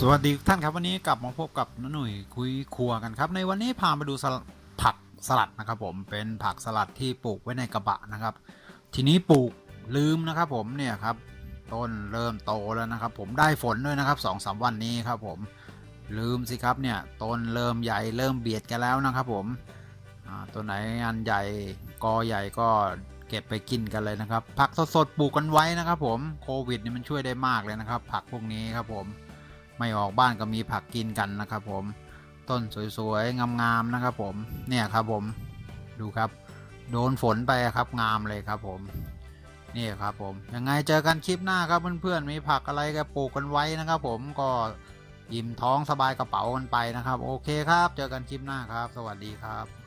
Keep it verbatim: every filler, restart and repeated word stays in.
สวัสดีท่านครับวันนี้กลับมาพบกับน้าหนุ่ยคุยครัวกันครับในวันนี้พามาดูผักสลัดนะครับผมเป็นผักสลัดที่ปลูกไว้ในกระบะนะครับทีนี้ปลูกลืมนะครับผมเนี่ยครับต้นเริ่มโตแล้วนะครับผมได้ฝนด้วยนะครับสองสามวันนี้ครับผมลืมสิครับเนี่ยต้นเริ่มใหญ่เริ่มเบียดกันแล้วนะครับผมตัวไหนงานใหญ่กอใหญ่ก็เก็บไปกินกันเลยนะครับผักสดๆปลูกกันไว้นะครับผมโควิดนี่มันช่วยได้มากเลยนะครับผักพวกนี้ครับผมไม่ออกบ้านก็มีผักกินกันนะครับผมต้นสวยๆงามๆนะครับผมเนี่ยครับผมดูครับโดนฝนไปครับงามเลยครับผมนี่ครับผมยังไงเจอกันคลิปหน้าครับเพื่อนๆมีผักอะไรก็ปลูกกันไว้นะครับผมก็อิ่มท้องสบายกระเป๋ากันไปนะครับโอเคครับเจอกันคลิปหน้าครับสวัสดีครับ